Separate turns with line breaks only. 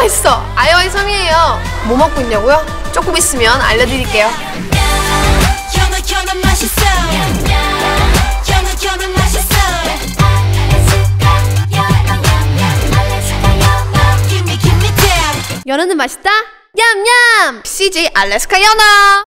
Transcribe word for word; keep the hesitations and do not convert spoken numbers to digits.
맛있어. 아이오아이 섬이에요. 뭐 먹고 있냐고요? 조금 있으면 알려드릴게요.
연어 연어 맛있어. 연어 연어 맛있어.
연어는 맛있다? 냠냠! 씨제이 알래스카 연어!